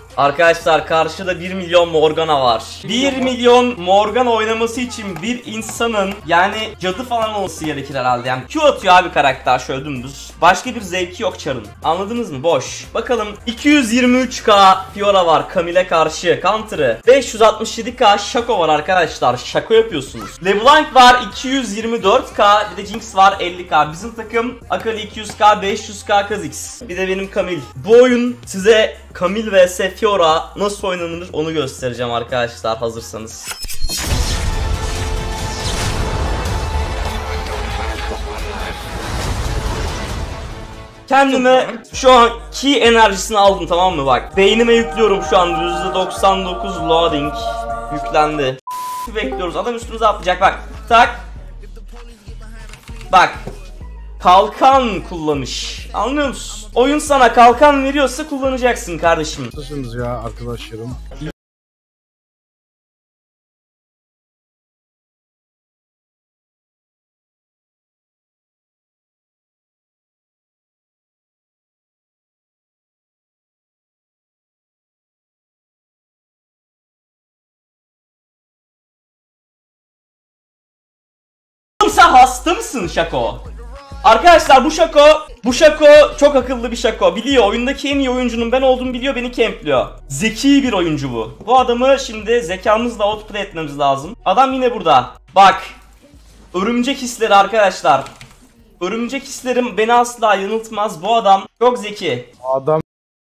Arkadaşlar karşıda 1 milyon Morgana var. 1 milyon Morgana oynaması için bir insanın yani cadı falan olması gerekir herhalde. Yani Q atıyor abi karakter şöyle dümdüz. Başka bir zevki yok Char'ın. Anladınız mı? Boş. Bakalım 223k Fiora var Camille'e karşı. Counter'ı 567k Shaco var arkadaşlar. Shaco yapıyorsunuz. LeBlanc var 224k. Bir de Jinx var 50k. Bizim takım Akali 200k, 500k Kha'Zix. Bir de benim Camille. Bu oyun size Camille vs Fiora nasıl oynanır onu göstereceğim arkadaşlar, hazırsanız. Kendime şu an ki enerjisini aldım, tamam mı, bak. Beynime yüklüyorum şu an, %99 loading yüklendi. Bekliyoruz, adam üstümüze atlayacak, bak. Tak. Bak. Kalkan kullanış. Anlıyor musun? Oyun sana kalkan veriyorsa kullanacaksın kardeşim. Nasılsınız ya arkadaşlarım? Sen hasta mısın Shaco? Arkadaşlar bu Shaco çok akıllı bir Shaco. Biliyor oyundaki en iyi oyuncunun ben olduğumu biliyor, beni campliyor. Zeki bir oyuncu bu. Bu adamı şimdi zekamızla outplay etmemiz lazım. Adam yine burada. Bak. Örümcek hisleri arkadaşlar. Örümcek hislerim beni asla yanıltmaz. Bu adam çok zeki. Adam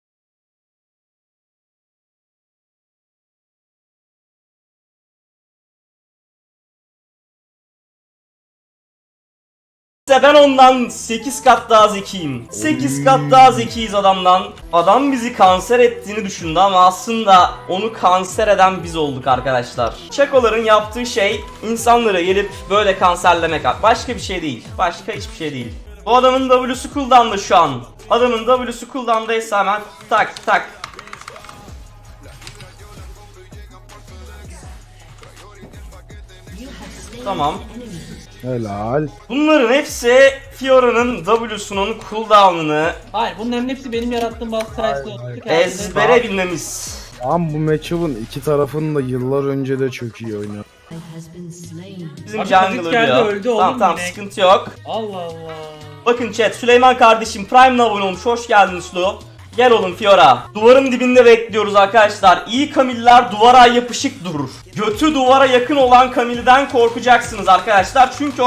Ben ondan 8 kat daha zekiyim. 8 kat daha zekiyiz adamdan. Adam bizi kanser ettiğini düşündü ama aslında onu kanser eden biz olduk arkadaşlar. Shaco'ların yaptığı şey insanları gelip böyle kanserlemek. Başka bir şey değil. Başka hiçbir şey değil. Bu adamın W'su cooldown'da şu an. Adamın W'su cooldown'daysa hemen tak tak. Tamam. helal. Bunların hepsi Fiora'nın W'sunun cooldown'ını bunların hepsi benim yarattığım bazı trice'ı ezbere bilmemiz. Ama bu matchup'ın iki tarafının da yıllar önce de çok iyi oynuyor. Bizim Abi jungle çocuk geldi, ölüyor. öldü oğlum Tamam yine. sıkıntı yok. Allah Allah. Bakın chat, Süleyman kardeşim Prime'le abone olmuş, hoş geldin Sulu. Gel oğlum Fiora. Duvarın dibinde bekliyoruz arkadaşlar. İyi Camille'ler duvara yapışık durur. Götü duvara yakın olan Camille'den korkacaksınız arkadaşlar. Çünkü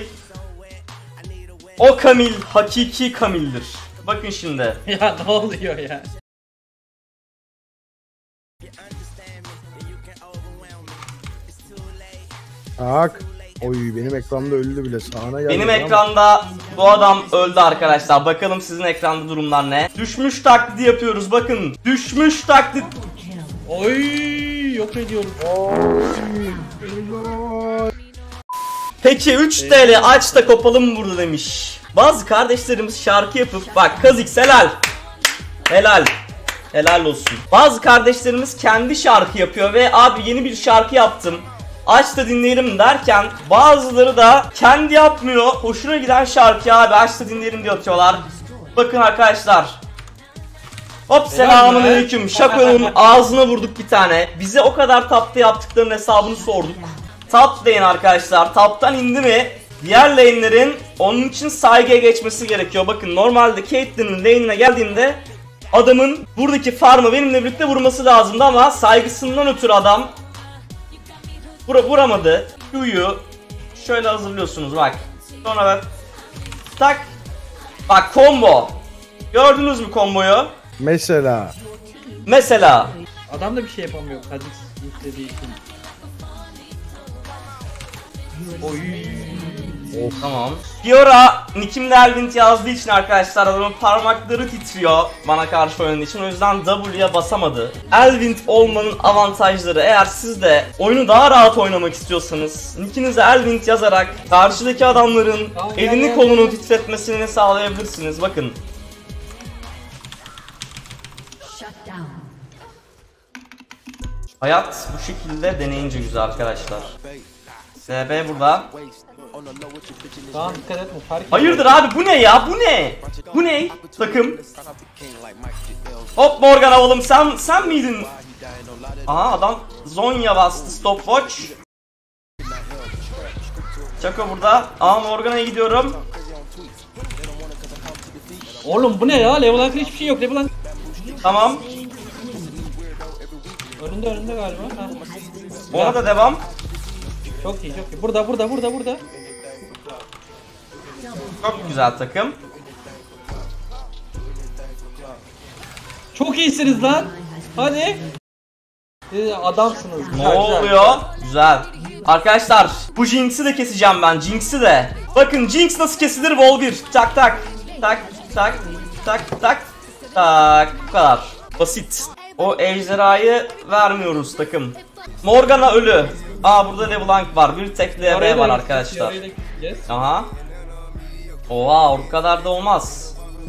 o Camille hakiki Camille'dir. Bakın şimdi. Ya ne oluyor ya? Tak. Oy benim ekranda öldü bile, sağına geldi. Benim ekranda bu adam öldü arkadaşlar. Bakalım sizin ekranda durumlar ne? Düşmüş taklidi yapıyoruz bakın. Düşmüş taklit. Oy yok ediyorum. Peki 3 TL aç da kopalım burada demiş. Bazı kardeşlerimiz şarkı yapıp bak Kha'Zix helal. Helal. Helal olsun. Bazı kardeşlerimiz kendi şarkı yapıyor ve abi yeni bir şarkı yaptım, aç da dinleyelim derken bazıları da kendi yapmıyor, hoşuna giden şarkıyı abi aç da dinleyelim diye atıyorlar. Bakın arkadaşlar. Hop selamünaleyküm. Shaco'nun ağzına vurduk bir tane. Bize o kadar tapta yaptıklarının hesabını sorduk. Top lane arkadaşlar. Top'tan indi mi diğer lane'lerin onun için saygıya geçmesi gerekiyor. Bakın normalde Caitlyn'in lane'ine geldiğimde adamın buradaki farmı benimle birlikte vurması lazımdı ama saygısından ötürü adam vuramadı. Q'yu şöyle hazırlıyorsunuz bak. Sonra bak. Tak. Bak combo. Gördünüz mü comboyu? Mesela. Adam da bir şey yapamıyor Kha'Zix istediği için. Oy. Tamam. Fiora nickimde Elvind yazdığı için arkadaşlar adamın parmakları titriyor bana karşı oynadığı için, o yüzden W'ye basamadı. Elvind olmanın avantajları, eğer siz de oyunu daha rahat oynamak istiyorsanız nickinize Elvind yazarak karşıdaki adamların elini kolunu titretmesini sağlayabilirsiniz. Bakın. Hayat bu şekilde deneyince güzel arkadaşlar. SB burada. Tamam dikkat etme. Fark Hayırdır abi, bu ne ya, bu ne? Bu ne takım? Hop Morgana oğlum, sen miydin? Aha adam Zonya bastı, stopwatch. Çako burada. Aa Morgana'ya gidiyorum. Oğlum bu ne ya? LeBlanc hiçbir şey yok. LeBlanc Tamam. önünde galiba. Ha. Ona da devam. Çok iyi çok iyi. Burada. Çok güzel takım. Çok iyisiniz lan. Hadi. Siz adamsınız. Ne Güzel, oluyor? Güzel. Arkadaşlar bu Jinx'i de keseceğim ben. Jinx'i de. Bakın Jinx nasıl kesilir? Vol 1. Tak tak. Tak tak tak tak. Tak. Bu kadar. Basit. O ejderhayı vermiyoruz takım. Morgana ölü. Aa burada LeBlanc var. Bir tek Oraya LB da var gideceğiz, arkadaşlar. oraya da gideceğiz. Aha. Oha o kadar da olmaz.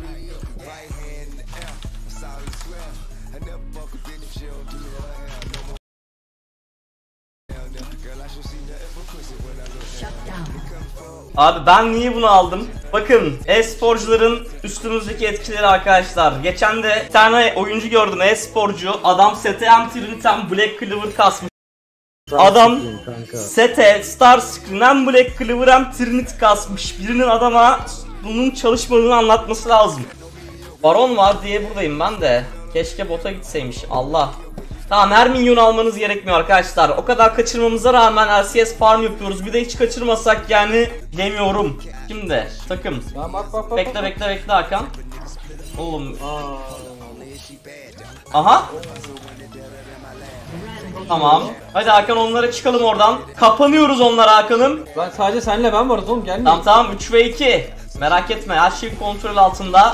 Abi ben niye bunu aldım? Bakın e-sporcuların üstümüzdeki etkileri arkadaşlar. Geçen de bir tane oyuncu gördüm, e-sporcu. Adam STM Trinity Black Clover kasmış. Adam sete Star Screen Black Clover hem Trinity kasmış. Birinin adama bunun çalışmadığını anlatması lazım. Baron var diye buradayım ben de. Keşke bota gitseymiş. Allah. Tamam, her minyon almanız gerekmiyor arkadaşlar. O kadar kaçırmamıza rağmen LCS farm yapıyoruz. Bir de hiç kaçırmasak yani demiyorum. Şimdi takım. Tamam bak. Bekle Hakan. Oğlum. Aa. Aha. Tamam. Hadi Hakan, onlara çıkalım oradan. Kapanıyoruz onlara Hakan'ım. Ben sadece senle ben varız oğlum, gelmiyor. Tamam 3 ve 2. Merak etme, her şey kontrol altında.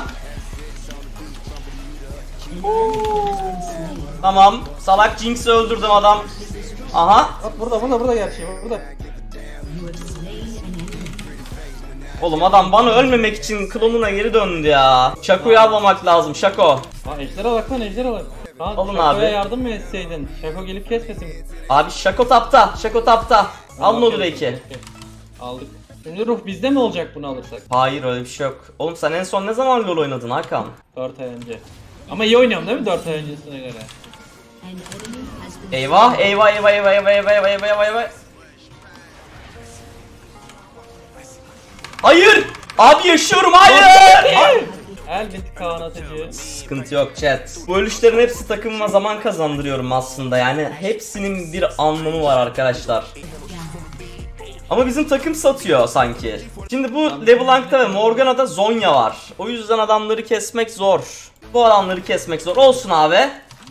Tamam. Salak Jinx'i öldürdüm adam. Aha. Bak burada gerçi. Burada. Oğlum adam bana ölmemek için klonuna geri döndü ya. Shaco'yu avlamak lazım, Shaco. Ha ejderha bak lan, ejderha bak. Alın Shaco'ya abi. yardım mı etseydin? Shaco gelip kesmesin. Abi Shaco tapta. Al nodu belki. Aldık. Şimdi ruh bizde mi olacak bunu alırsak? Hayır, öyle bir şey yok. Oğlum sen en son ne zaman LoL oynadın Hakan? 4 ay önce. Ama iyi oynuyorum değil mi 4 ay öncesine göre? Eyvah. Hayır! Abi yaşıyorum, hayır! Elbette Kaan Atıcı. Sıkıntı yok chat. Bu ölüşlerin hepsi takımıma zaman kazandırıyorum aslında, yani hepsinin bir anlamı var arkadaşlar. Ama bizim takım satıyor sanki. Şimdi bu LeBlanc'ta ve Morgana'da Zonya var. O yüzden adamları kesmek zor. Bu adamları kesmek zor. Olsun abi.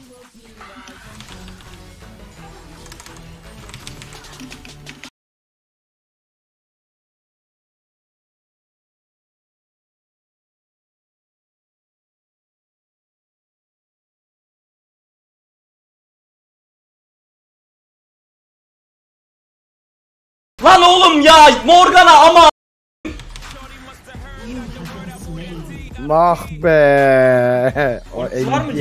Lan oğlum ya, Morgana ama. Ah be. O Var mı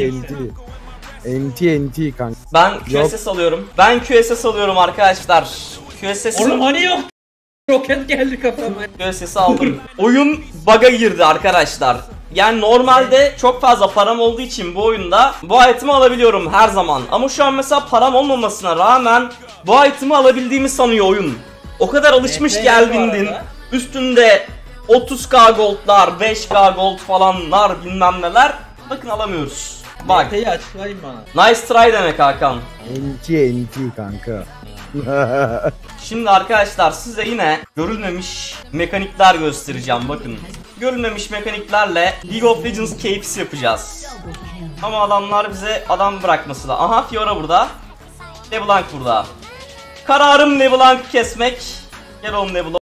NT kanka. Ben QSS alıyorum. Ben QSS alıyorum arkadaşlar. QSS'in Oğlum hani yok. Roket geldi kafama. QSS'i aldım. Oyun bug'a girdi arkadaşlar. Yani normalde çok fazla param olduğu için bu oyunda bu item'i alabiliyorum her zaman. Ama şu an mesela param olmamasına rağmen bu item'i alabildiğimi sanıyor oyun. O kadar alışmış Evet, Gelvin'din. Üstünde 30k goldlar, 5k gold falanlar, bilmem neler. Bakın alamıyoruz. Bak. NT'yi açıklayın bana. Nice try demek Hakan. NT kanka. Şimdi arkadaşlar size yine görülmemiş mekanikler göstereceğim, bakın. Görülmemiş mekaniklerle League of Legends keyfisi yapacağız. Ama adamlar bize adam bırakması da. Aha Fiora burada. LeBlanc burada. Kararım LeBlanc kesmek. Gel oğlum LeBlanc.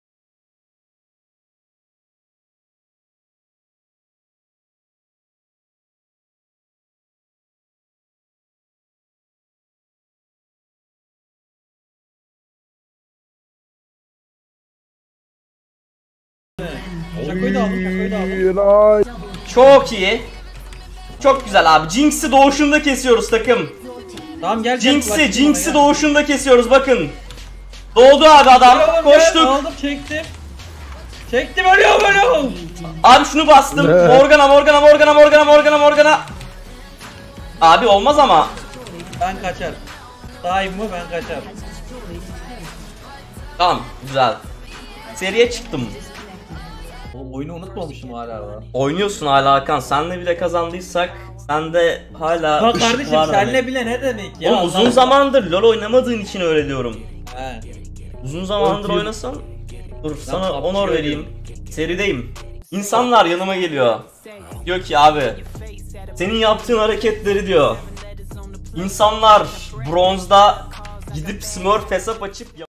Şakoyu da aldım. Çok iyi. Çok güzel abi. Jinx'i doğuşunda kesiyoruz takım. Tamam gel. Jinx'i doğuşunda kesiyoruz bakın. Doğdu abi adam. Ölüyorum, Koştuk. Aldım çektim. Çektim ölüyorum. Abi şunu bastım. Ne? Morgana. Abi olmaz ama. Ben kaçar. Daim mı ben kaçar. Tamam güzel. Seriye çıktım. Oğlum oyunu unutmamışım hala lan. Oynuyorsun hala Hakan. Senle bile kazandıysak sende hala Bak ışık kardeşim var senle hani. bile ne demek ya? Oğlum uzun Anlamadım. zamandır LoL oynamadığın için öyle diyorum. He. Uzun zamandır 4 yıl. oynasan. Dur sana PUBG onor oynuyorum. vereyim. Serideyim. İnsanlar yanıma geliyor. Diyor ki abi senin yaptığın hareketleri diyor. İnsanlar bronzda gidip Smurf hesap açıp